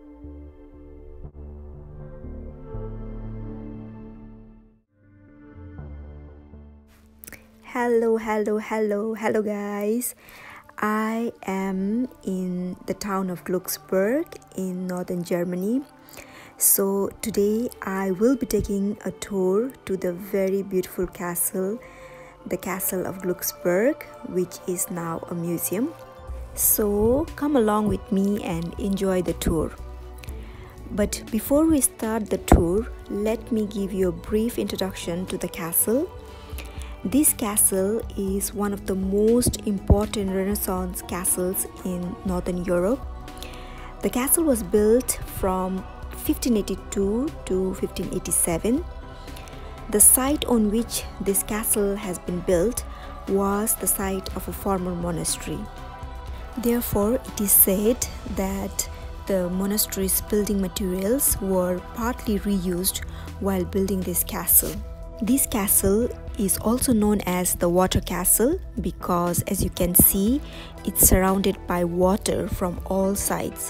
Hello guys. I am in the town of Glucksburg in northern Germany. So today I will be taking a tour to the very beautiful castle, the castle of Glücksburg, which is now a museum. So come along with me and enjoy the tour. But before we start the tour, let me give you a brief introduction to the castle. This castle is one of the most important Renaissance castles in Northern Europe. The castle was built from 1582 to 1587. The site on which this castle has been built was the site of a former monastery. Therefore, it is said that the monastery's building materials were partly reused while building this castle. This castle is also known as the water castle because, as you can see, it's surrounded by water from all sides.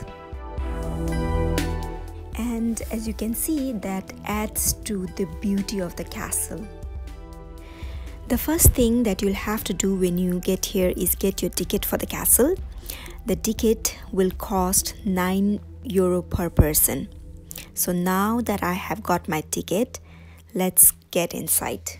And as you can see, that adds to the beauty of the castle. The first thing that you'll have to do when you get here is get your ticket for the castle. The ticket will cost €9 per person. So now that I have got my ticket, let's get inside.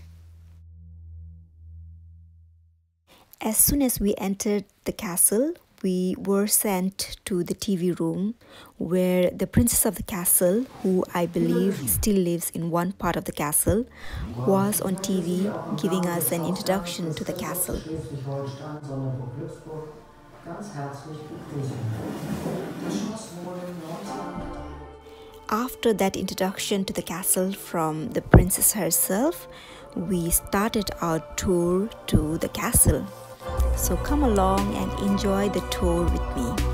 As soon as we entered the castle, we were sent to the TV room where the princess of the castle, who I believe still lives in one part of the castle, was on TV giving us an introduction to the castle. After that introduction to the castle from the princess herself, we started our tour to the castle. So come along and enjoy the tour with me.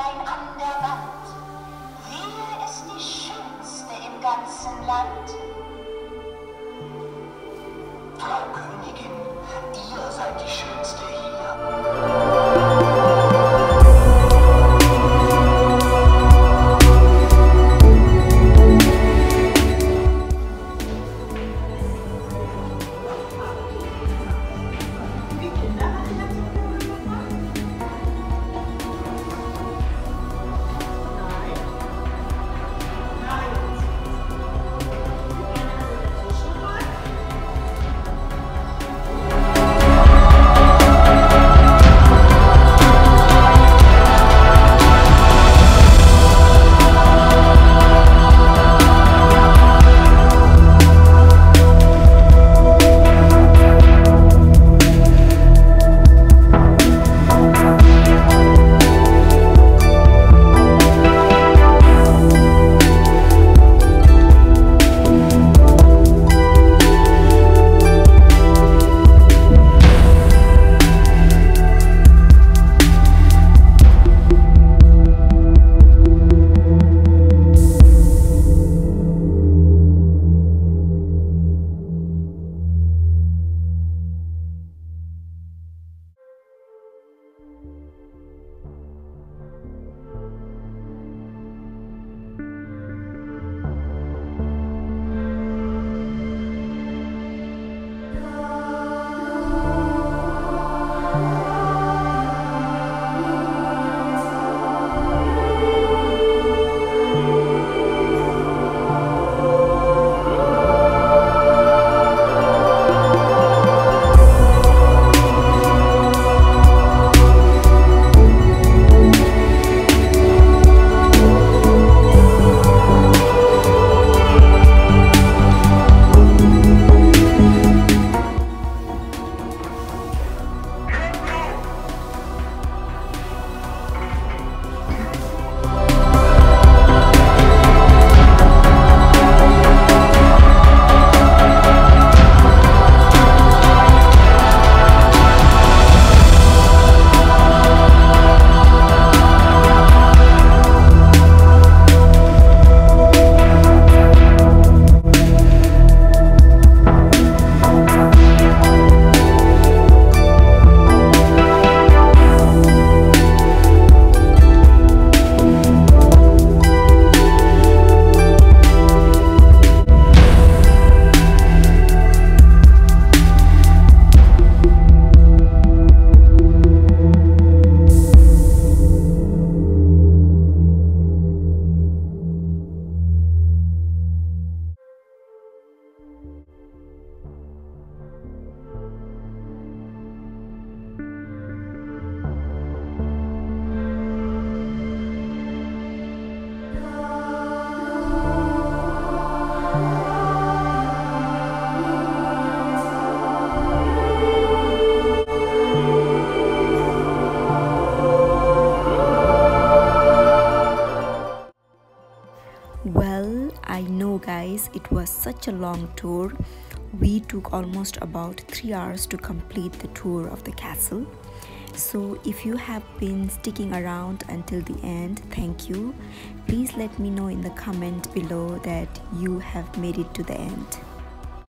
Schornstein an der Wand. Wer ist die Schönste im ganzen Land? Frau Königin, ihr seid die Schönste hier. Well, I know guys, it was such a long tour. We took almost about 3 hours to complete the tour of the castle. So if you have been sticking around until the end, thank you. Please let me know in the comment below that you have made it to the end.